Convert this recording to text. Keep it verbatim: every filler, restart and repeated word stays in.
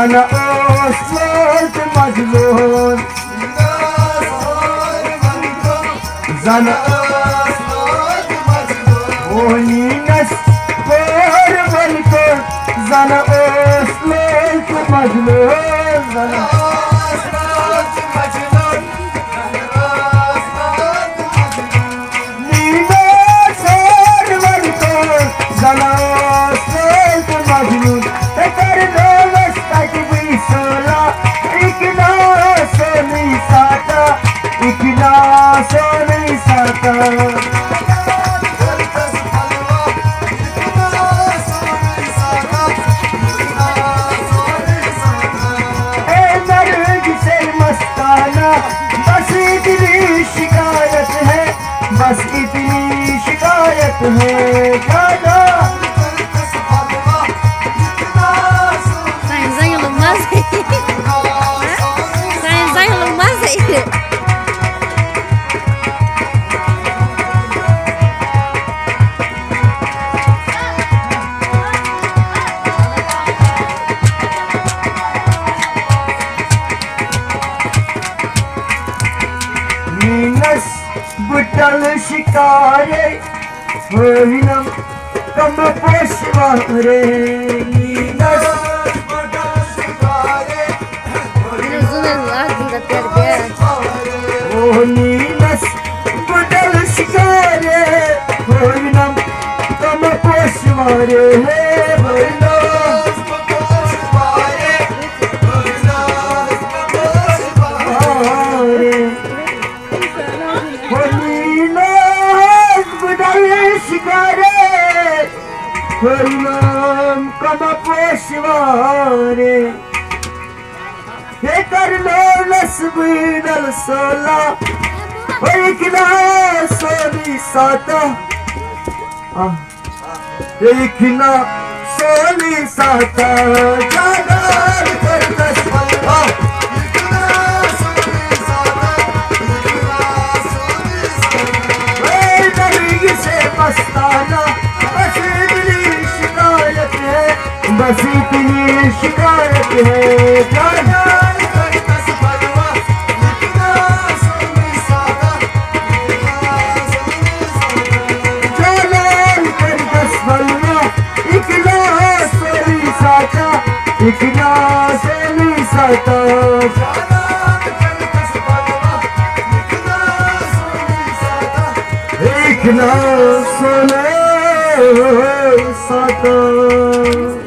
Zana oslat mazlum, zana oslat mazlum. Oynas var balko, zana oslat mazlum, zana oslat mazlum, nina sar balko, zana oslat mazlum. बस इतनी शिकायत है ज्यादा Sayang saya lemas. Sayang saya lemas. Minas butal shikare hoinam kam poshware. Minas butal shikare oh Minas butal shikare hoinam kam poshware. Hırnam kama poşvare Yekar lolas bidal sola Ekna soli sata Ekna soli sata Jagar kartas ah Ekna soli sata Ekna soli sata Hey darigi se pastana बस इतनी शिकायत है ज्यादा करता सफलवा इतना सोनी सादा जालाल करता सफलवा इतना सोनी सादा इतना सोनी सादा जालाल करता सफलवा इतना सोनी सादा इतना सोनी सादा